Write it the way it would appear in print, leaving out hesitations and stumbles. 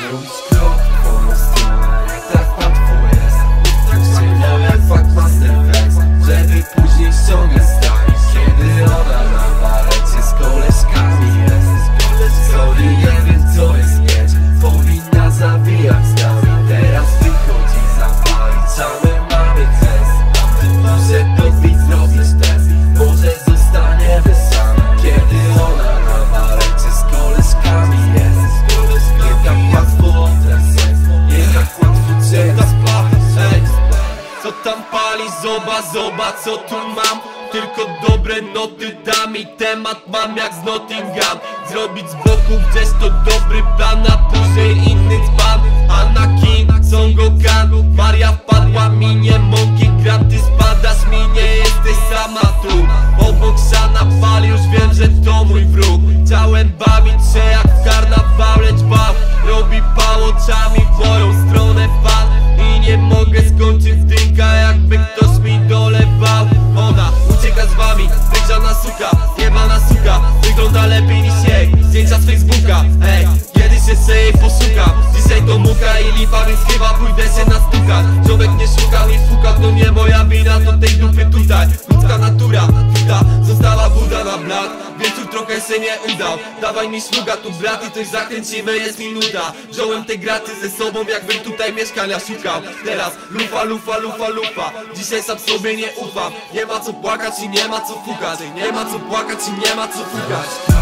zrobić krok w twoją stronę. Nie tak łatwo jest uczyniał jak Fuckmaster Flex, żeby później ściągać stali. Kiedy ona na balecie z koleżkami jest, sorry, nie wiem co jest mieć, powinna zawijać z nami. Teraz wychodzi zapalić, a my mamy test. Muszę to widz zrobić test, może zostaniemy sami. Kiedy ona na balecie z koleżkami jest, nie tak łatwo odrest, nie tak łatwo cię spalić. Co tam pali? Zobacz co tu mam. Tylko dobre noty dam i temat mam jak z Nottingham. Zrobić z boku gdzieś to dobry plan, a później inny dzban. Anakin, Son Goku, Maria wpadła mi, nie Monkey Gram, ty spadasz mi, nie jesteś sama tu. Obok siana pali, już wiem, że to mój wróg. Chciałem bawić się jak w karnawał, lecz bał robi pał oczami w moją stronę pan. I nie mogę skończyć drinka, jakby ktoś mi dolewał. Ona ucieka z wami, wygrzana suka, jebana suka, wygląda lepiej niż jej zdjęcia z Facebooka. Ej, kiedyś jeszcze jej poszukam, dzisiaj to muka i lipa, więc chyba pójdę się nastukać. Ziomek nie szukał i fukał, to nie moja wina, to tej dupy tutaj. Ludzka natura, chuta, została Buda na blat, więc tu trochę się nie udał. Dawaj mi szluga tu brat i coś zakręcimy, jest minuta. Wziąłem te graty ze sobą, jakbym tutaj mieszkania szukał. Teraz lufa, dzisiaj sam sobie nie ufam. Nie ma co płakać i nie ma co fukać, nie ma co płakać i nie ma co fukać.